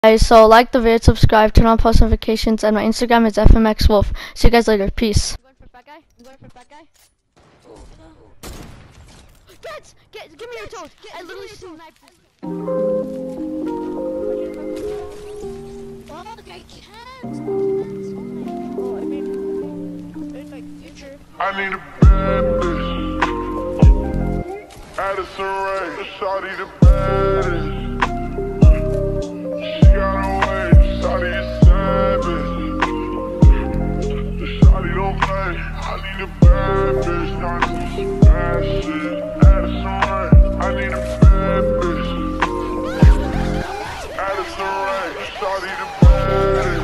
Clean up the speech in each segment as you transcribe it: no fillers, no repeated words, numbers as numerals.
Guys, so like the video, subscribe, turn on post notifications, and my Instagram is fmxwolf. See you guys later. Peace. I'm going for fat guy. I'm going for fat guy. Give me your toes. I literally sniped. Fuck, I can't. Oh, I mean, in my future. I need a bad bitch. Addison Rae, shawty the baddest. She got away, shawty is savage. The shawty don't play. I need a bad bitch, not some bad shit. Addison Rae, I need a bad bitch. Addison Rae, shawty the baddest.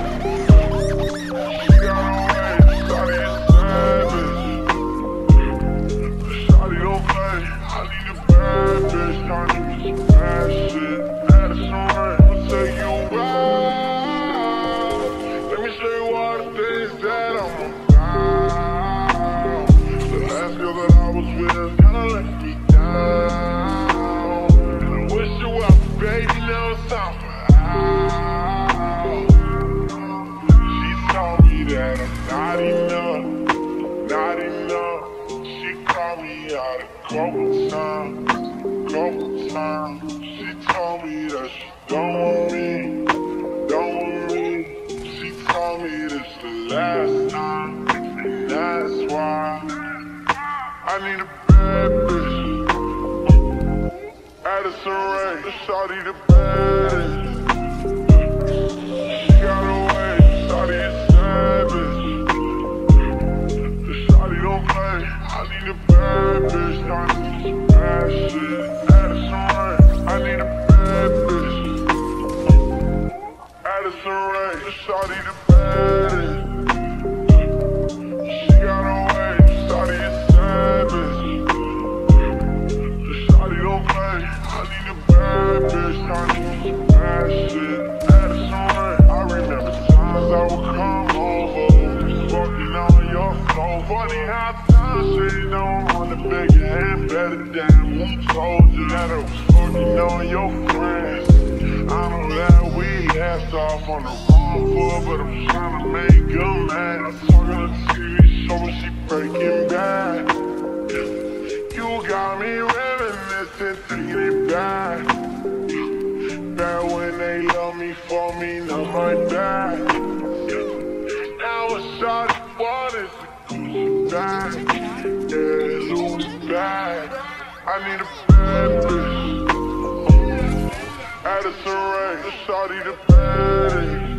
She got away, shawty is savage. The shawty don't play. I need a bad bitch, not some bad shit. Addison Rae, I'ma take you out. Let me show you all the things that I'm about. The last girl that I was with kinda let me down. And I wish you well, baby, now it's time for out. She told me that I'm not enough, not enough. She called me out a couple times. She told me that she don't want me, don't want me. She told me this the last time, and that's why I need a bad bitch. Addison Rae, the shawty the baddest. She got away, shawty is savage. The shawty don't play. I need a bad bitch, not some bad shit. Addison Rae, I need a bad bitch. Addison Rae, the shawty the baddest. She got away, shawty is savage. The shawty don't play. I need a bad bitch, not some bad shit. Addison Rae, I remember times I would come over, fucking on your floor. Funny how times say don't want to beg your hand better than who told you that I was fucking on your friends. I know that we asked off on the wrong foot, but I'm trying to make her mad. I'm talking on the TV show when she breaking bad. You got me reminiscing, taking it back. Back when they love me for me, not my back. Now a shot of water is a Gucci bag. Yeah, Louis bag. I need a bad bitch. Addison Rae, the shawty the baddest.